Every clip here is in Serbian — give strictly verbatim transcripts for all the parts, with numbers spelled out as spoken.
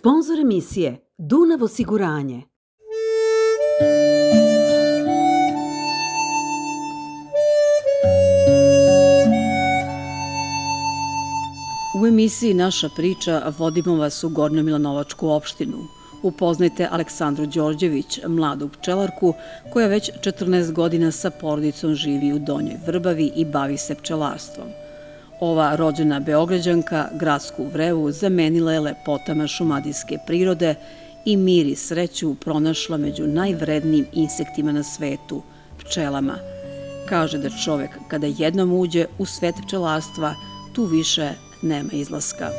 Sponzor emisije Dunav osiguranje. U emisiji Naša priča vodimo vas u Gornjomilanovačku opštinu. Upoznajte Aleksandru Đorđević, mladu pčelarku koja već četrnaest godina sa porodicom živi u Donjoj Vrbavi i bavi se pčelarstvom. Ova rođena Beograđanka gradsku vrevu zamenila je lepotama šumadijske prirode i mir i sreću pronašla među najvrednijim insektima na svetu, pčelama. Kaže da čovek kada jednom uđe u svet pčelarstva, tu više nema izlaska.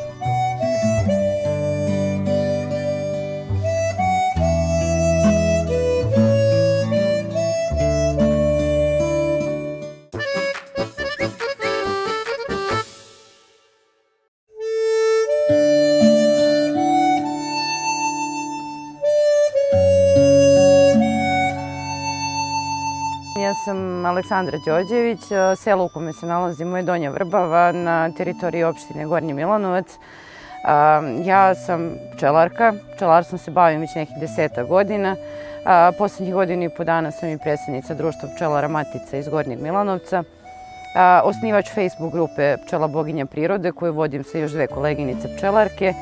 Ja sam Aleksandra Đorđević, selo u kome se nalazimo je Donja Vrbava na teritoriji opštine Gornji Milanovac. Ja sam pčelarka, pčelarstvom se bavim već nekih deseta godina. Poslednjih godinu i po dana sam i predsjednica Društva pčelara Matica iz Gornjeg Milanovca. Osnivač Facebook grupe Pčela boginja prirode koju vodim sa još dve koleginice pčelarke.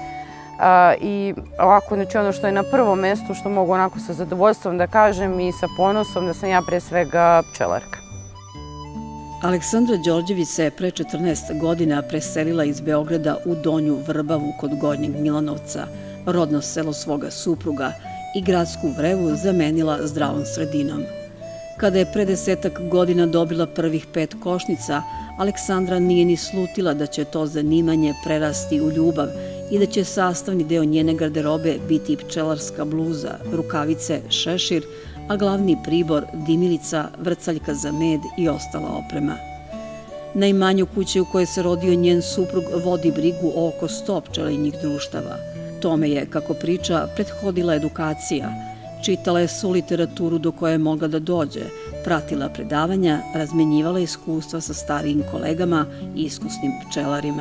I ovako, znači ono što je na prvom mestu, što mogu onako sa zadovoljstvom da kažem i sa ponosom da sam ja pre svega pčelarka. Aleksandra Đorđević se pre četrnaest godina preselila iz Beograda u Donju Vrbavu kod Gornjeg Milanovca, rodno selo svoga supruga, i gradsku vrevu zamenila zdravom sredinom. Kada je pre desetak godina dobila prvih pet košnica, Aleksandra nije ni slutila da će to zanimanje prerasti u ljubav i da će sastavni deo njene garderobe biti pčelarska bluza, rukavice, šešir, a glavni pribor dimilica, vrcaljka za med i ostala oprema. Na imanju kuće u kojoj se rodio njen suprug vodi brigu o oko sto pčelinjih društava. Tome je, kako priča, prethodila edukacija. Čitala je svu literaturu do koje je mogla da dođe, pratila predavanja, razmenjivala iskustva sa starijim kolegama i iskusnim pčelarima.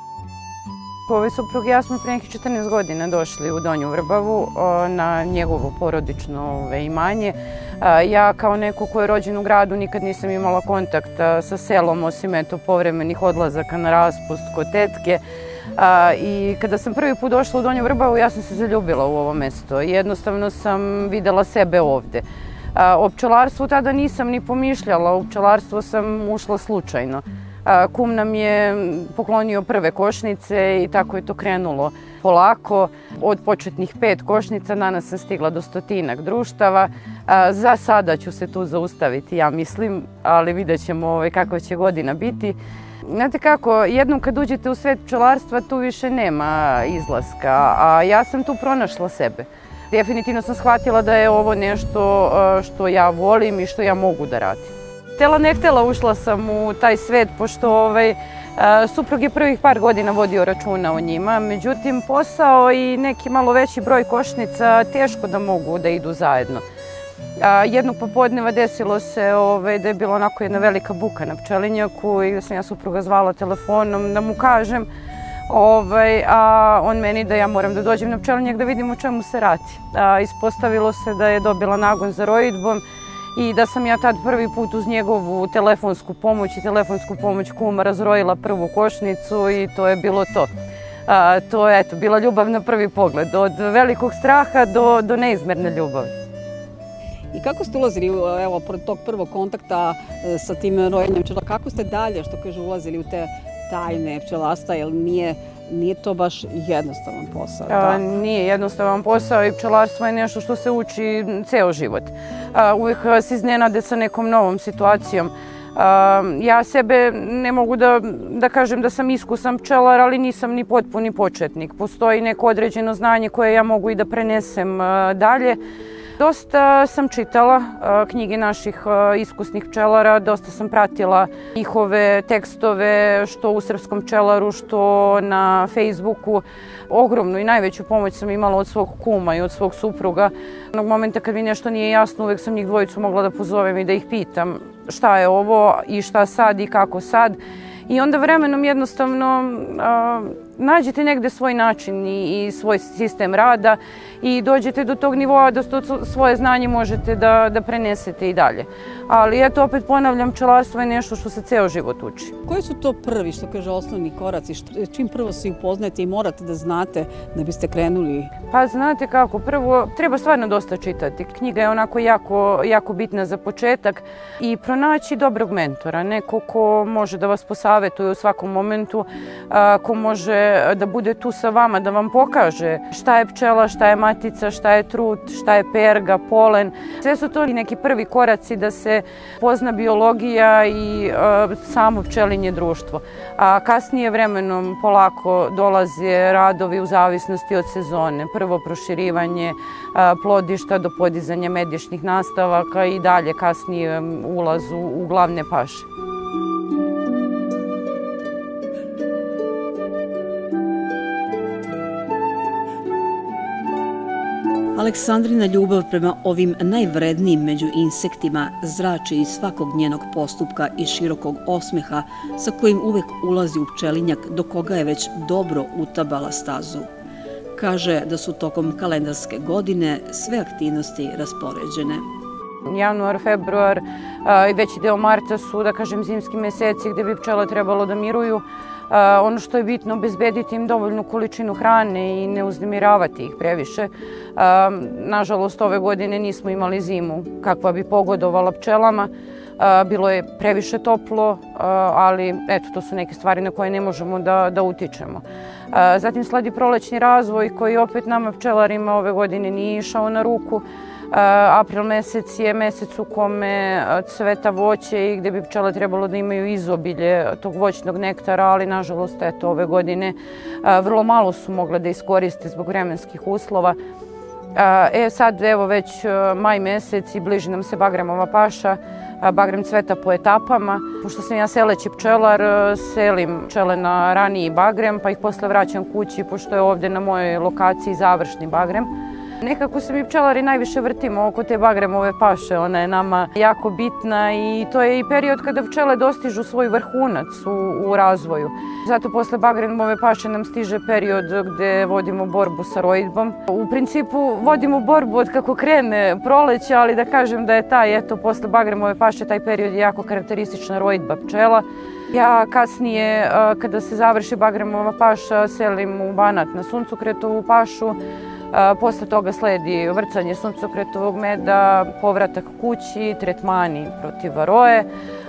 Ovaj suprug i ja smo pre nekih četrnaest godina došli u Donju Vrbavu na njegovo porodično imanje. Ja kao neko ko je rođen u gradu nikad nisam imala kontakt sa selom osim eto povremenih odlazaka na raspust kod tetke. I kada sam prvi put došla u Donju Vrbavu ja sam se zaljubila u ovo mesto. Jednostavno sam videla sebe ovde. O pčelarstvu tada nisam ni pomišljala, u pčelarstvo sam ušla slučajno. Kum nam je poklonio prve košnice i tako je to krenulo polako. Od početnih pet košnica danas sam stigla do stotinak društava. Za sada ću se tu zaustaviti, ja mislim, ali vidjet ćemo kakva će godina biti. Znate kako, jednom kad uđete u svet pčelarstva tu više nema izlaska, a ja sam tu pronašla sebe. Definitivno sam shvatila da je ovo nešto što ja volim i što ja mogu da radim. Htela ne htela ušla sam u taj svet, pošto suprug je prvih par godina vodio računa o njima. Međutim, posao i neki malo veći broj košnica teško da mogu da idu zajedno. Jednog popodneva desilo se da je bila onako jedna velika buka na pčelinjaku i da sam ja supruga zvala telefonom da mu kažem, a on meni da ja moram da dođem na pčelinjak da vidim o čemu se radi. Ispostavilo se da je dobila nagon za rojidbom i da sam ja tad prvi put uz njegovu telefonsku pomoć i telefonsku pomoć kuma razrojila prvu košnicu i to je bilo to. To je eto bila ljubav na prvi pogled, od velikog straha do neizmerne ljubavi. I kako ste ulazili, evo, pored tog prvog kontakta sa tim rojenjem pčela, kako ste dalje, što kaže, ulazili u te tajne pčelarstva, jer nije to baš jednostavan posao? Nije jednostavan posao i pčelarstvo je nešto što se uči ceo život. Uvijek se iznenade sa nekom novom situacijom. Ja sebe ne mogu da kažem da sam iskusan pčelar, ali nisam ni potpuni početnik. Postoji neko određeno znanje koje ja mogu i da prenesem dalje. Dosta sam čitala knjige naših iskusnih pčelara, dosta sam pratila njihove tekstove, što u Srpskom pčelaru, što na Facebooku. Ogromnu i najveću pomoć sam imala od svog kuma i od svog supruga. Onog momenta kad mi nešto nije jasno, uvek sam njih dvojicu mogla da pozovem i da ih pitam šta je ovo i šta sad i kako sad. I onda vremenom jednostavno nađete negde svoj način i svoj sistem rada i dođete do tog nivoa da to svoje znanje možete da prenesete i dalje. Ali eto, opet ponavljam, pčelarstvo je nešto što se ceo život uči. Koji su to prvi, što kaže, osnovni koraci? Čim prvo se upoznajete i morate da znate da biste krenuli? Pa znate kako, prvo treba stvarno dosta čitati. Knjiga je onako jako bitna za početak i pronaći dobrog mentora, neko ko može da vas posavetuje u svakom momentu, ko može da bude tu sa vama, da vam pokaže šta je pčela, šta je matica, šta je trut, šta je perga, polen. Sve su to neki prvi koraci da se pozna biologija i samo pčelinje društvo. A kasnije vremenom polako dolaze radovi u zavisnosti od sezone. Prvo proširivanje plodišta do podizanja medješnih nastavaka i dalje kasnije ulaz u glavne paše. Aleksandrina ljubav prema ovim najvrednijim među insektima zrači iz svakog njenog postupka i širokog osmeha sa kojim uvek ulazi u pčelinjak do koga je već dobro utabala stazu. Kaže da su tokom kalendarske godine sve aktivnosti raspoređene. Januar, februar i veći deo marta su, da kažem, zimski meseci gde bi pčela trebalo da miruju. Ono što je bitno, obezbediti im dovoljnu količinu hrane i ne uznemiravati ih previše. Nažalost, ove godine nismo imali zimu kakva bi pogodovala pčelama. Bilo je previše toplo, ali eto, to su neke stvari na koje ne možemo da utičemo. Zatim sledi prolećni razvoj koji opet nama pčelarima ove godine nije išao na ruku. April mesec je mesec u kome cveta voće i gde bi pčele trebalo da imaju izobilje tog voćnog nektara, ali nažalost, eto, ove godine vrlo malo su mogle da iskoriste zbog vremenskih uslova. E sad, evo, već maj mesec i bliži nam se bagremova paša. Bagrem cveta po etapama. Pošto sam ja seleći pčelar, selim pčele na raniji bagrem, pa ih posle vraćam kući, pošto je ovde na mojoj lokaciji završni bagrem. Nekako se mi pčelari najviše vrtimo oko te bagremove paše, ona je nama jako bitna i to je i period kada pčele dostižu svoj vrhunac u razvoju. Zato posle bagremove paše nam stiže period gde vodimo borbu sa roidbom. U principu vodimo borbu od kako krene proleće, ali da kažem da je taj, eto, posle bagremove paše taj period je jako karakteristična roidba pčela. Ja kasnije, kada se završi bagremova paša, selim u Banat na suncokretovu pašu. Posle toga sledi vrcanje suncokretovog meda, povratak kući, tretmani protiv varoje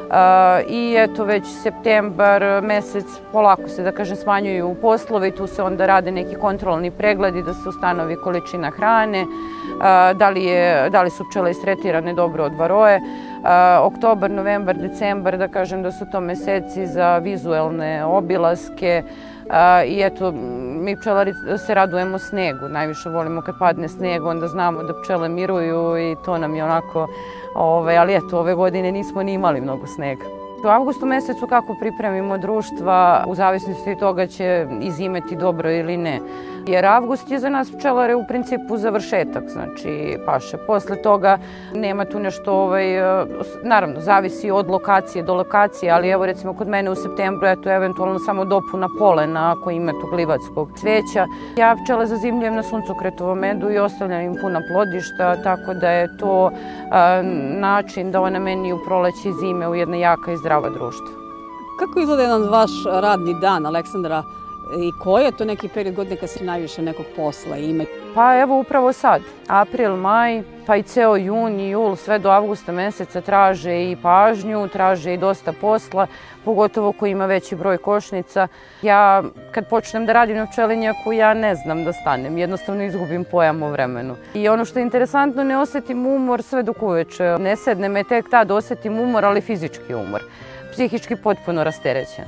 i eto već septembar mesec polako se, da kažem, smanjuju poslovi i tu se onda rade neki kontrolni pregledi da se ustanovi količina hrane, da li su pčele istretirane dobro od varoje. Oktobar, novembar, decembar, da kažem da su to meseci za vizuelne obilaske. I eto, mi pčelari se radujemo snegu, najviše volimo kad padne sneg, onda znamo da pčele miruju i to nam je onako, ali eto, ove godine nismo ni imali mnogo snega. U avgustu mesecu kako pripremimo društva, u zavisnosti od toga će izimeti dobro ili ne. Jer avgust je za nas pčelare u principu završetak, znači paše. Posle toga nema tu nešto, naravno, zavisi od lokacije do lokacije, ali evo recimo kod mene u septembru, eto, eventualno samo dopuna polena ako ima tu glivatskog cveća. Ja pčele zazimljujem na suncokretovom medu i ostavljam im puna plodišta, tako da je to način da one meni u proleće i zime u jedna jaka i zdrava društva. Kako izgleda jedan vaš radni dan, Aleksandra? I koji je to neki period godine kad se najviše nekog posla ima? Pa evo upravo sad, april, maj, pa i ceo jun i jul, sve do avgusta meseca traže i pažnju, traže i dosta posla, pogotovo ko ima veći broj košnica. Ja kad počnem da radim na pčelinjaku, ja ne znam da stanem, jednostavno izgubim pojam o vremenu. I ono što je interesantno, ne osetim umor sve dok uveče. Ne sedne me tek tad, osetim umor, ali fizički umor. Psihički potpuno rasterećen.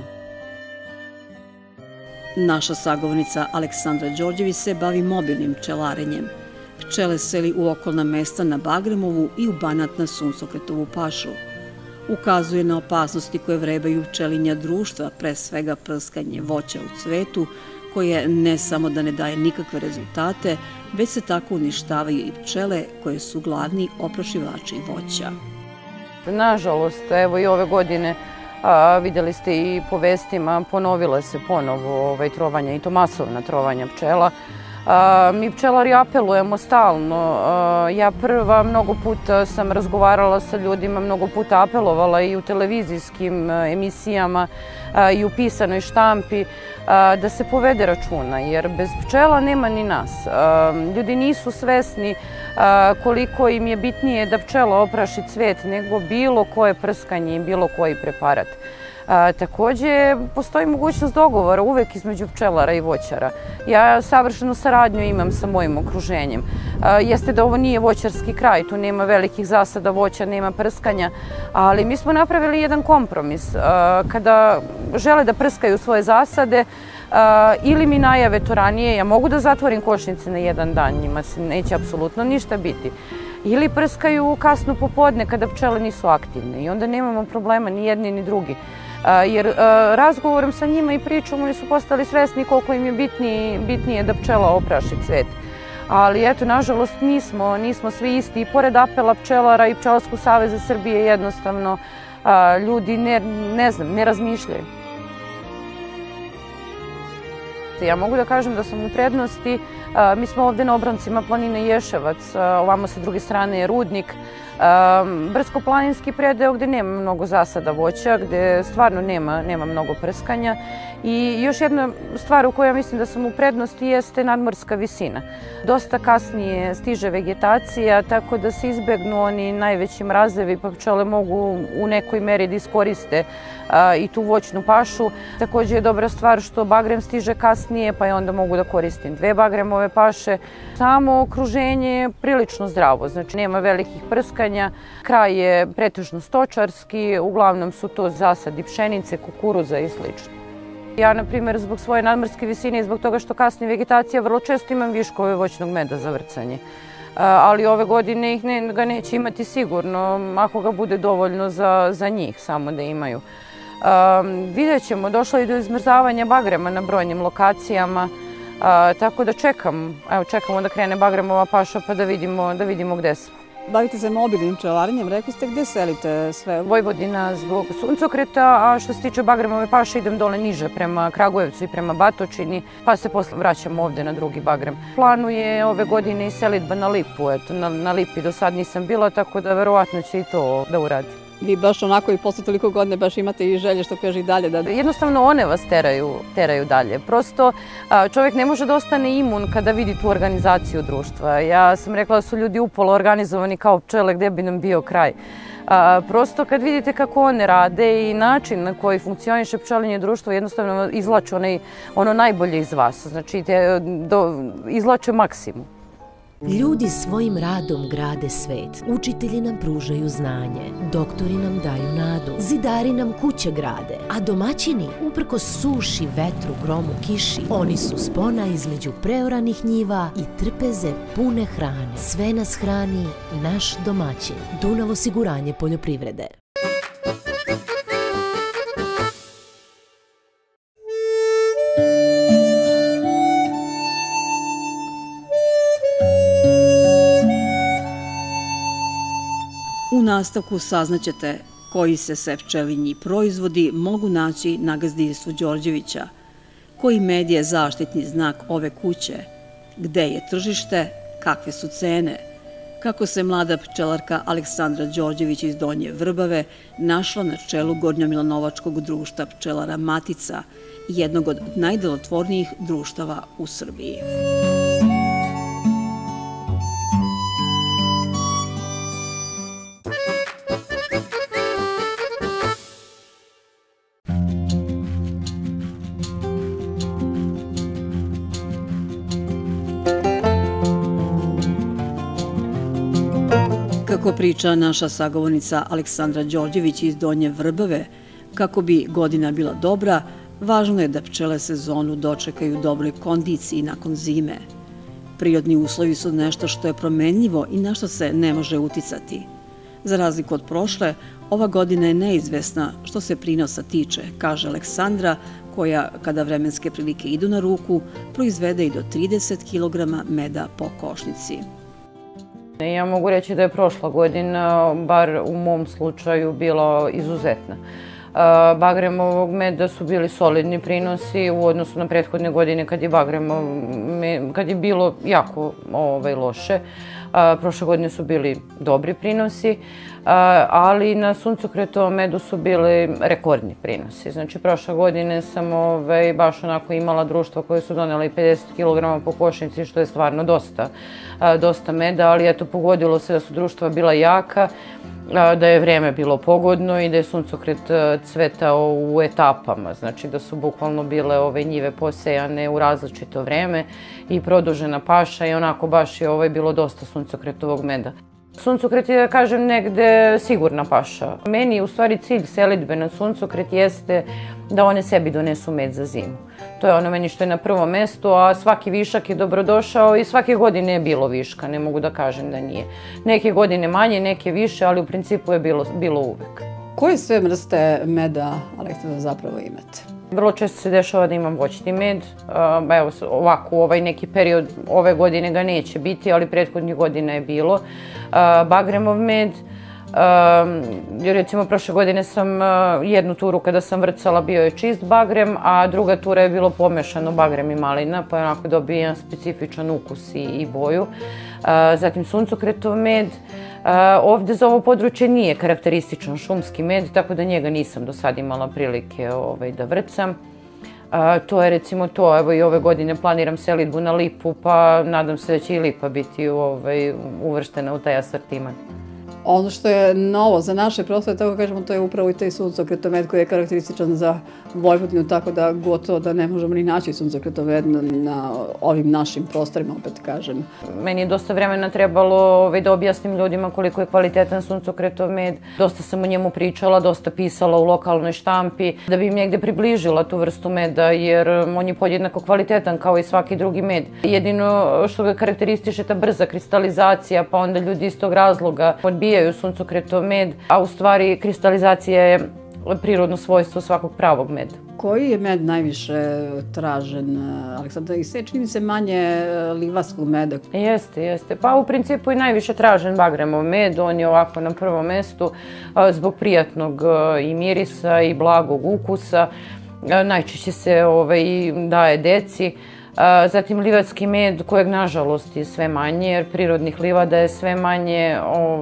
Naša sagovornica Aleksandra Đorđević se bavi mobilnim pčelarenjem. Pčele seli u okolna mesta na Bagremovu i u Banat na suncokretovu pašu. Ukazuje na opasnosti koje vrebaju pčelinja društva, pre svega prskanje voća u cvetu, koje ne samo da ne daje nikakve rezultate, već se tako uništavaju i pčele koje su glavni oprašivači voća. Nažalost, evo i ove godine Vidjeli ste i po vestima, ponovile se ponovo trovanja, i to masovna trovanja pčela. Mi pčelari apelujemo stalno. Ja prva mnogo puta sam razgovarala sa ljudima, mnogo puta apelovala i u televizijskim emisijama i u pisanoj štampi da se povede računa, jer bez pčela nema ni nas. Ljudi nisu svesni koliko im je bitnije da pčela opraši cvet nego bilo koje prskanje i bilo koji preparat. Takođe, postoji mogućnost dogovora uvek između pčelara i voćara. Ja savršenu saradnju imam sa mojim okruženjem. Jeste da ovo nije voćarski kraj, tu nema velikih zasada voća, nema prskanja, ali mi smo napravili jedan kompromis. Kada žele da prskaju svoje zasade, ili mi najave to ranije, ja mogu da zatvorim košnice na jedan dan, njima se neće apsolutno ništa biti. Ili prskaju kasno popodne kada pčele nisu aktivne i onda nemamo problema ni jedni ni drugi. Jer razgovorom sa njima i pričom oni su postali svesni koliko im je bitnije da pčela opraši cvet. Ali eto, nažalost, nismo, nismo svi isti. I pored apela pčelara i Pčelarskog saveza Srbije jednostavno ljudi ne, ne znam, ne razmišljaju. Ja mogu da kažem da sam u prednosti. Mi smo ovde na obroncima planine Ješevac, ovamo sa druge strane je Rudnik. Brdsko-planinski predeo gde nema mnogo zasada voća, gde stvarno nema mnogo prskanja. I još jedna stvar u kojoj ja mislim da sam u prednosti jeste nadmorska visina. Dosta kasnije stiže vegetacija, tako da se izbegnu oni najveći mrazevi, pa pčele mogu u nekoj meri da iskoriste i tu voćnu pašu. Takođe je dobra stvar što bagrem stiže kasnije, pa onda mogu da koristim dve bagremove paše. Samo okruženje je prilično zdravo, znači nema velikih prskanja. Kraj je pretežno stočarski, uglavnom su to zasadi pšenice, kukuruza i slično. Ja, na primjer, zbog svoje nadmorske visine i zbog toga što kasni vegetacija, vrlo često imam viškove voćnog meda za vrcanje. Ali ove godine ih ga neće imati sigurno, ako ga bude dovoljno za njih samo da imaju. Vidjet ćemo, došlo je do izmrzavanja bagrema na brojnim lokacijama, tako da čekam, evo čekamo da krene bagremova paša pa da vidimo gde smo. Bavite se mobilnim pčelarenjem, rekli ste gde selite sve? Vojvodina zbog suncokreta, a što se tiče bagremove paše idem dole niže prema Kragujevcu i prema Batočini, pa se posle vraćam ovde na drugi bagrem. Planu je ove godine i selitba na Lipu, eto, na Lipi do sad nisam bila, tako da verovatno će i to da uradi. Vi baš onako i posle toliko godine baš imate i želje što kaže i dalje da... Jednostavno one vas teraju dalje. Prosto čovjek ne može da ostane imun kada vidi tu organizaciju društva. Ja sam rekla da su ljudi upolo organizovani kao pčele gde bi nam bio kraj. Prosto kad vidite kako one rade i način na koji funkcioniše pčelinje društvo jednostavno izvlače ono najbolje iz vas. Znači izvlače maksimum. Ljudi svojim radom grade svet, učitelji nam pružaju znanje, doktori nam daju nadu, zidari nam kuće grade, a domaćini, uprkos suši, vetru, gromu, kiši, oni su spona između preoranih njiva i trpeze pune hrane. Sve nas hrani naš domaćin. Dunav osiguranje poljoprivrede. U nastavku saznaćete koji se sve pčelinji proizvodi mogu naći na gazdinstvu Đorđevića, koji med je zaštitni znak ove kuće, gde je tržište, kakve su cene, kako se mlada pčelarka Aleksandra Đorđević iz Donje Vrbave našla na čelu Gornjomilanovačkog društva pčelara Matica, jednog od najdelotvornijih društava u Srbiji. Kako priča naša sagovornica Aleksandra Đorđević iz Donje Vrbave, kako bi godina bila dobra, važno je da pčele sezonu dočekaju u dobroj kondiciji nakon zime. Prirodni uslovi su nešto što je promenljivo i na što se ne može uticati. Za razliku od prošle, ova godina je neizvesna što se prinosa tiče, kaže Aleksandra, koja, kada vremenske prilike idu na ruku, proizvede i do trideset kilograma meda po košnici. Ja mogu reći da je prošla godina, bar u mom slučaju, bila izuzetna. Bagremovog meda su bili solidni prinosi u odnosu na prethodne godine kad je Bagremov, kad je bilo jako loše. Prošle godine su bili dobri prinosi, ali na suncokretovom medu su bili rekordni prinosi. Znači, prošle godine sam baš onako imala društva koje su donela i pedeset kilograma po košnici, što je stvarno dosta, dosta meda, ali eto, pogodilo se da su društva bila jaka, da je vreme bilo pogodno i da je suncokret cvetao u etapama, znači da su bukvalno bile ove njive posejane u različito vreme i produžena paša i onako baš je bilo dosta suncokretovog meda. Suncokret je, da kažem, negde sigurna paša. Meni u stvari cilj selidbe na suncokret jeste da one sebi donesu med za zimu. To je ono meni što je na prvom mestu, a svaki višak je dobrodošao i svake godine je bilo viška, ne mogu da kažem da nije. Neke godine manje, neke više, ali u principu je bilo uvek. Koje sve vrste meda, Aleksandra, zapravo imate? Vrlo često se dešava da imam voćni med. Evo ovako, u ovaj neki period ove godine ga neće biti, ali prethodnih godina je bilo. Bagremov med. Recimo, prošle godine sam jednu turu kada sam vrcala bio je čist bagrem, a druga tura je bilo pomešano bagrem i malina, pa je onako dobio jedan specifičan ukus i boju. Zatim suncokretov med. Ovde za ovo područje nije karakterističan šumski med, tako da njega nisam do sad imala prilike da vrcam. To je recimo to, evo i ove godine planiram selidbu na lipu, pa nadam se da će i lipa biti uvrštena u taj asortiman. Ono što je novo za naše prostore, tako kažemo, to je upravo i taj suncokretov med koji je karakterističan za Vojvodinu, tako da gotovo da ne možemo ni naći suncokretov med na ovim našim prostorima, opet kažem. Meni je dosta vremena trebalo da objasnim ljudima koliko je kvalitetan suncokretov med. Dosta sam o njemu pričala, dosta pisala u lokalnoj štampi, da bi im negde približila tu vrstu meda, jer on je podjednako kvalitetan kao i svaki drugi med. Jedino što ga karakteristiše ta brza kristalizacija, pa onda ljudi iz tog razloga odbijaju suncokretov med, a u stvari kristalizacija je prirodno svojstvo svakog pravog meda. Koji je med najviše tražen, Aleksandra? I sve čini mi se manje livarskog meda. Jeste, jeste. Pa u principu i najviše tražen bagremov med. On je ovako na prvom mestu zbog prijatnog i mirisa i blagog ukusa. Najčešće se daje deci. Zatim livatski med, kojeg nažalost je sve manje, jer prirodnih livada je sve manje.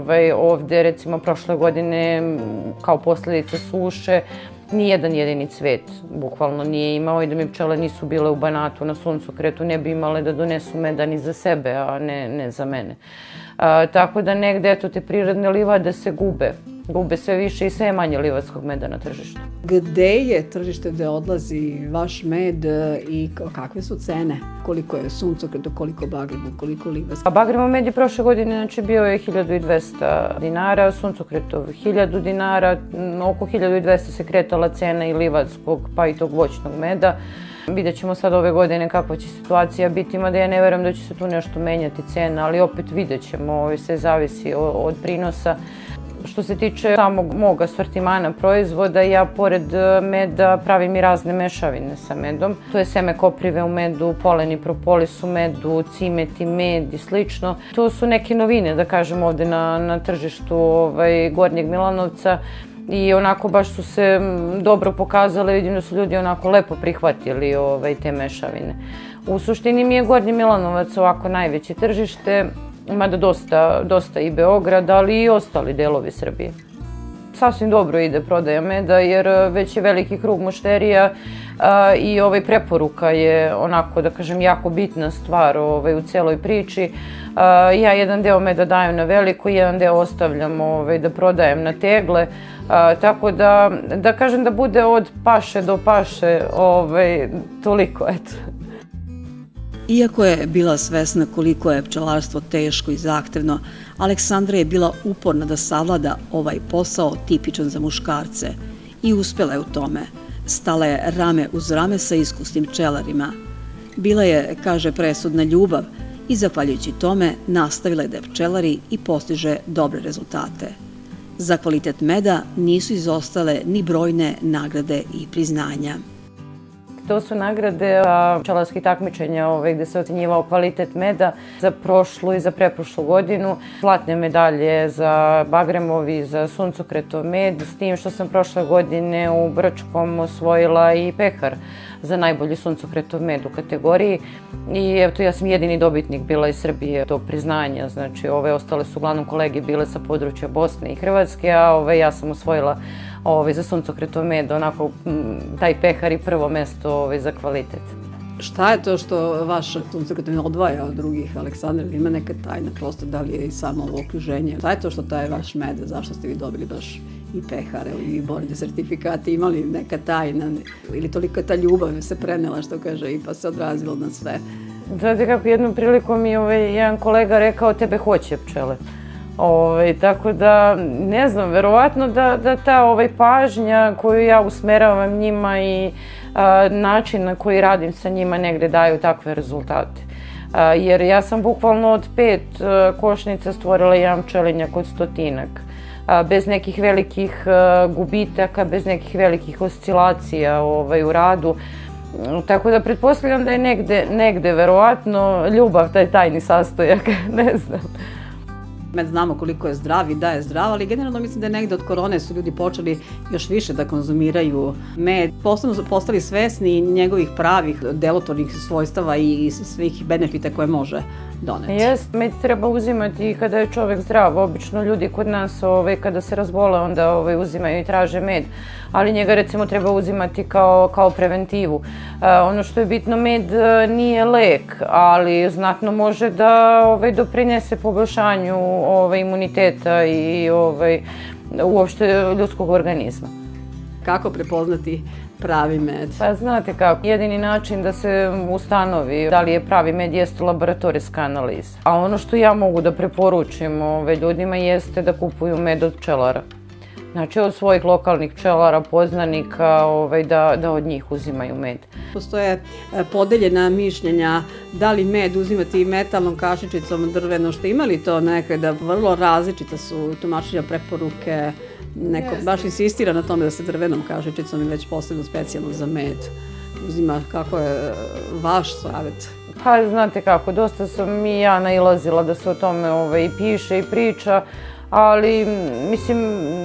Ovde, recimo, prošle godine, kao posljedice suše, nijedan jedini cvet bukvalno nije imao i da mi pčele nisu bile u Banatu na suncokretu, ne bi imale da donesu meda ni za sebe, a ne za mene. Tako da negde, eto, te prirodne livade se gube. Gube sve više i sve manje livatskog meda na tržištu. Gde je tržište gde odlazi vaš med i kakve su cene? Koliko je suncokret, koliko bagrema, koliko livatskog? Bagremov med je prošle godine bio je hiljadu dvesta dinara, suncokretov hiljadu dinara, oko hiljadu dvesta se kretala cena i livatskog pa i tog voćnog meda. Vidjet ćemo sad ove godine kakva će situacija biti, mada ja ne verujem da će se tu nešto menjati cena, ali opet vidjet ćemo, sve zavisi od prinosa. Što se tiče samog mog asortimana proizvoda, ja pored meda pravim i razne mešavine sa medom. To je seme koprive u medu, polen i propolis u medu, cimeti med i slično. To su neke novine, da kažem, ovde na tržištu Gornjeg Milanovca. I onako baš su se dobro pokazale, vidim da su ljudi onako lepo prihvatili te mešavine. U suštini mi je Gornji Milanovac ovako najveće tržište, mada dosta i Beograd, ali i ostali delovi Srbije. Sasvim dobro ide prodaja meda, jer već je veliki krug mušterija i preporuka je onako, da kažem, jako bitna stvar u celoj priči. Ja jedan deo meda dajem na veliko, jedan deo ostavljam da prodajem na tegle, tako da, da kažem da bude od paše do paše toliko, eto. Iako je bila svesna koliko je pčelarstvo teško i zahtevno, Aleksandra je bila uporna da savlada ovaj posao tipičan za muškarce i uspela je u tome. Stala je rame uz rame sa iskusnim pčelarima. Bila je, kaže, presudna ljubav i zahvaljujući tome nastavila je da je pčelari i postiže dobre rezultate. Za kvalitet meda nisu izostale ni brojne nagrade i priznanja. To su nagrade pčelarskih takmičenja gde se ocenjivao kvalitet meda za prošlu i za preprošlu godinu. Zlatne medalje za Bagremov i za Suncokretov med, s tim što sam prošle godine u Brčkom osvojila i pehar za najbolji Suncokretov med u kategoriji. I eto, ja sam jedini dobitnik bila iz Srbije tog priznanja. Znači, ove ostale su uglavnom kolege bile sa područja Bosne i Hrvatske, a ja sam osvojila za Suncokretov med, onako taj pehar i prvo mesto za kvalitet. Šta je to što vaš Suncokretov med odvaja od drugih, Aleksandra? Ima neka tajna, prosto da li je i samo ovo okruženje? Šta je to što taj vaš med, zašto ste vi dobili baš i pehare i borne sertifikate, imali neka tajna ili toliko ta ljubav se prenela, što kaže, i pa se odrazilo na sve? Znate kako, jednom prilikom mi je jedan kolega rekao, tebe hoće pčele. Tako da, ne znam, verovatno da ta pažnja koju ja usmeravam njima i način na koji radim sa njima negde daju takve rezultate. Jer ja sam bukvalno od pet košnica stvorila jedan pčelinjak od stotinak. Bez nekih velikih gubitaka, bez nekih velikih oscilacija u radu. Tako da pretpostavljam da je negde verovatno ljubav taj tajni sastojak, ne znam. Med znamo koliko je zdrav i da je zdrav, ali generalno mislim da je negde od korone su ljudi počeli još više da konzumiraju med. Posebno su postali svesni njegovih pravih delotvornih svojstava i svih benefita koje može doneti. Jest, med treba uzimati i kada je čovek zdrav. Obično ljudi kod nas kada se razbole onda uzimaju i traže med, ali njega recimo treba uzimati kao preventivu. Ono što je bitno, med nije lek, ali znatno može da doprinese poboljšanju imuniteta i uopšte ljudskog organizma. Kako prepoznati pravi med? Pa znate kako, jedini način da se ustanovi da li je pravi med jeste laboratorijska analiza. A ono što ja mogu da preporučim ljudima jeste da kupuju med od pčelara. Znači od svojih lokalnih pčelara, poznanika, da od njih uzimaju med. Postoje podeljena mišljenja da li med uzimati metalnom kašičicom, drveno, što ima li to nekada? Vrlo različita su tumačenja, preporuke. Neko baš insistira na tome da se drvenom kašičicom i već posebno specijalno za med uzima. Kako je vaš savjet? Pa znate kako, dosta sam i ja nailazila da se o tome i piše i priča, ali mislim,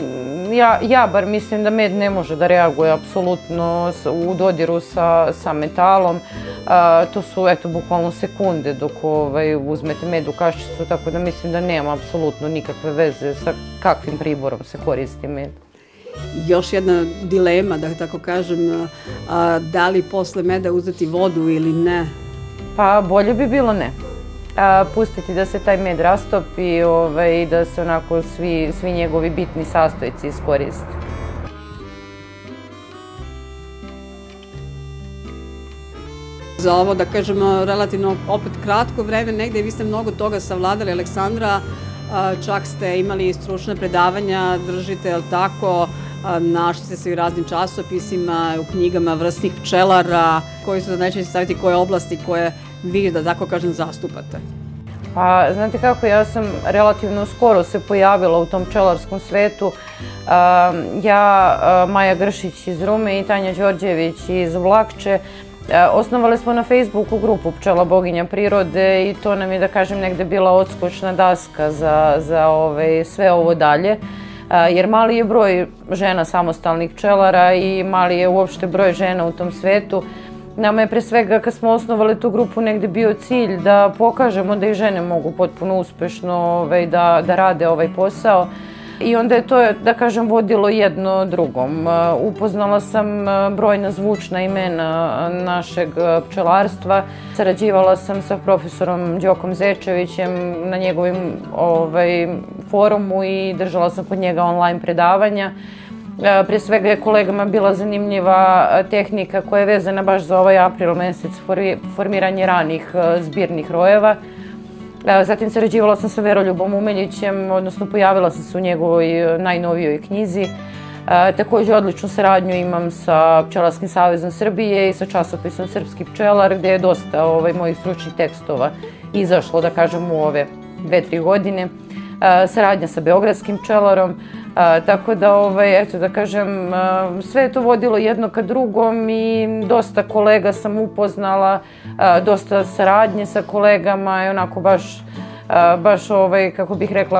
ja bar mislim da med ne može da reaguje apsolutno u dodiru sa metalom. To su eto bukvalno sekunde dok uzmete med u kašičicu, tako da mislim da nema apsolutno nikakve veze sa kakvim priborom se koristi med. Još jedna dilema, da tako kažem, da li posle meda uzeti vodu ili ne? Pa bolje bi bilo ne. Pustiti da se taj med rastopi i da se onako svi njegovi bitni sastojci iskoriste. Za ovo, da kažemo, relativno opet kratko vreme, negde vi ste mnogo toga savladali, Aleksandra, čak ste imali stručne predavanja, držite, je li tako, našli ste se i u raznim časopisima, u knjigama vrstnih pčelara, koji su najčešće savjeti koje oblasti koje vi, da tako kažem, zastupate? Pa, znate kako, ja sam relativno skoro se pojavila u tom pčelarskom svetu. Ja, Maja Gršić iz Rume i Tanja Đorđević iz Vlakče osnovali smo na Facebooku grupu Pčela boginja prirode i to nam je, da kažem, negde bila odskočna daska za sve ovo dalje. Jer mali je broj žena samostalnih pčelara i mali je uopšte broj žena u tom svetu. Nama je pre svega, kad smo osnovali tu grupu, negde bio cilj da pokažemo da i žene mogu potpuno uspešno da rade ovaj posao. I onda je to, da kažem, vodilo jedno drugom. Upoznala sam brojna zvučna imena našeg pčelarstva. Sarađivala sam sa profesorom Đokom Zečevićem na njegovim forumu i držala sam kod njega online predavanja. Pre svega je kolegama bila zanimljiva tehnika koja je vezana baš za ovaj april mesec, formiranje ranih zbirnih rojeva. Zatim sarađivala sam sa Veroljubom Umeljićem, odnosno pojavila sam se u njegovoj najnovijoj knjizi. Također odličnu saradnju imam sa Pčelarskim savezom Srbije i sa časopisom Srpski pčelar, gde je dosta mojih stručnih tekstova izašlo, da kažem, u ove dve, tri godine. saradnja sa beogradskim pčelarom. Tako da, eto da kažem, sve je to vodilo jedno ka drugom i dosta kolega sam upoznala, dosta saradnje sa kolegama i onako baš, baš kako bih rekla,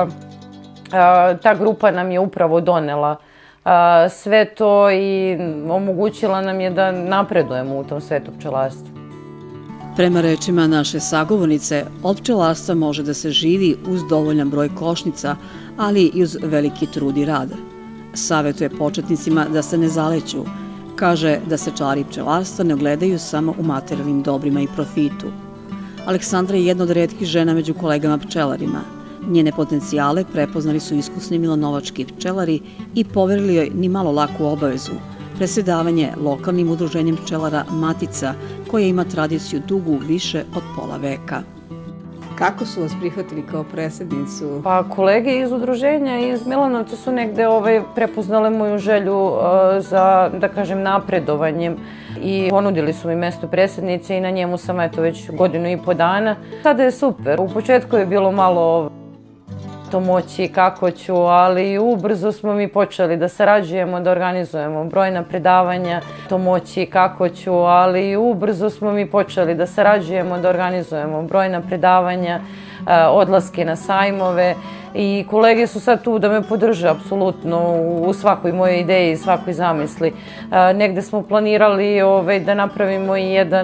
ta grupa nam je upravo donela sve to i omogućila nam je da napredujemo u tom svetu pčelarstva. Prema rečima naše sagovornice, od pčelarstva može da se živi uz dovoljan broj košnica, ali i uz veliki trud i rad. Savetuje početnicima da se ne zaleću. Kaže da se čari pčelarstva ne ogledaju samo u materijalnim dobrima i profitu. Aleksandra je jedna od retkih žena među kolegama pčelarima. Njene potencijale prepoznali su iskusni milanovački pčelari i poverili joj ni malo laku obavezu – predsjedavanje lokalnim udruženjem pčelara Matica, koja ima tradiciju dugu više od pola veka. Kako su vas prihvatili kao predsjednicu? Pa kolege iz udruženja iz Milanovca su negde prepoznale moju želju za, da kažem, napredovanjem i ponudili su mi mesto predsjednice i na njemu sam eto već godinu i po dana. Sada je super. U početku je bilo malo to moći, kako ću, ali ubrzo smo mi počeli da sarađujemo, da organizujemo brojna predavanja, to moći, kako ću, ali ubrzo smo mi počeli da sarađujemo, da organizujemo brojna predavanja, odlaske na sajmove i kolege su sad tu da me podrže apsolutno u svakoj mojoj ideji, svakoj zamisli. Negde smo planirali da napravimo i jedan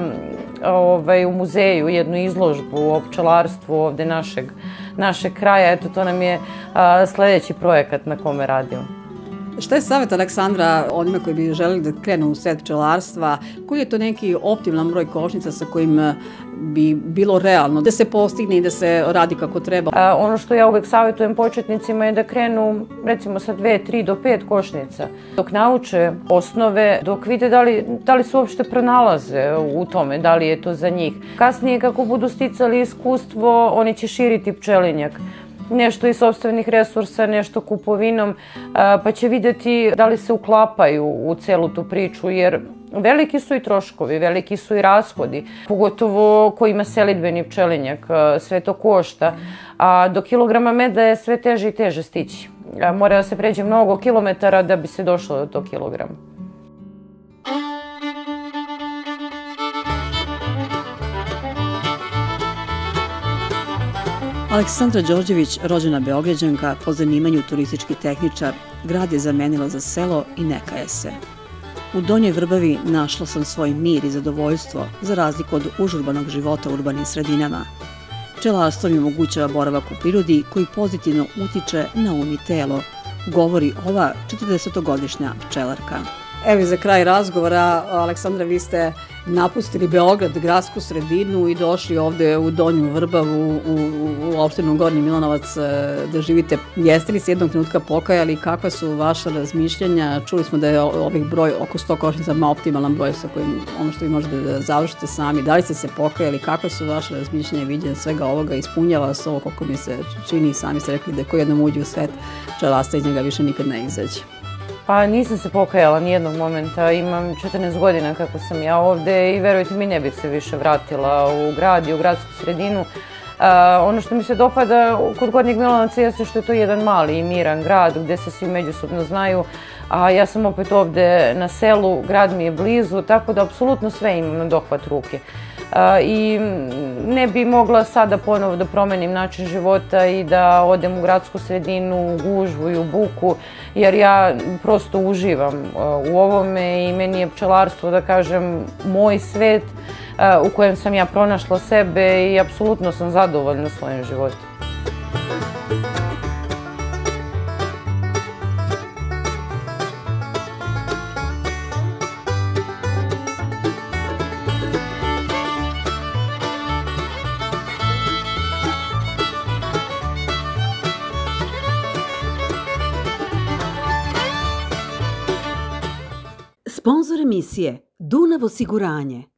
u muzeju, jednu izložbu o pčelarstvu ovde našeg kraja. Eto, to nam je sledeći projekat na kome radimo. Šta je savjet Aleksandra onima koji bi želeli da krenu u svet pčelarstva? Koji je to neki optimalan broj košnica sa kojim bi bilo realno da se postigne i da se radi kako treba? Ono što ja uvek savjetujem početnicima je da krenu recimo sa dve, tri do pet košnica. Dok nauče osnove, dok vide da li se uopšte pronalaze u tome, da li je to za njih. Kasnije kako budu sticali iskustvo, oni će širiti pčelinjak. Nešto iz sopstvenih resursa, nešto kupovinom, pa će vidjeti da li se uklapaju u celu tu priču, jer veliki su i troškovi, veliki su i rashodi, pogotovo ko ima selidbeni pčelinjak, sve to košta, a do kilograma meda je sve teže i teže stići. Mora da se pređe mnogo kilometara da bi se došlo do tog kilograma. Aleksandra Đorđević, rođena Beograđanka, po zanimanju turistički tehničar, grad je zamenila za selo i ne kaje se. U Donjoj Vrbavi našla sam svoj mir i zadovoljstvo, za razliku od užurbanog života u urbanim sredinama. Pčelarstvo mi omogućava boravak u prirodi koji pozitivno utiče na um i telo, govori ova četrdesetogodišnja pčelarka. Evo i za kraj razgovora, Aleksandra, vi ste napustili Beograd, gradsku sredinu i došli ovde u Donju Vrbavu, u opštinu Gornji Milanovac da živite. Jeste li se jednog trenutka pokajali? Kakva su vaša razmišljanja? Čuli smo da je ovih broj oko sto košnica optimalan broj sa kojim ono što vi možete da završite sami. Da li ste se pokajali? Kakva su vaše razmišljanja i viđenja svega ovoga? Ispunjava se ovo koliko mi se čini? Sami ste rekli da ko jednom uđe u svet pčelarstva iz njega više nikad ne izađe. Pa nisam se pokajala nijednog momenta, imam četrnaest godina kako sam ja ovde i verujte mi ne bih se više vratila u grad i u gradsku sredinu. Ono što mi se dopada kod Gornjeg Milanovca jeste što je to jedan mali i miran grad gde se svi međusobno znaju, a ja sam opet ovde na selu, grad mi je blizu, tako da apsolutno sve imam na dohvat ruke. I ne bi mogla sada ponovo da promenim način života i da odem u gradsku sredinu, u gužvu i u buku, jer ja prosto uživam u ovome i meni je pčelarstvo, da kažem, moj svet u kojem sam ja pronašla sebe i apsolutno sam zadovoljna svojim životom. Sponzor emisije Dunav osiguranje.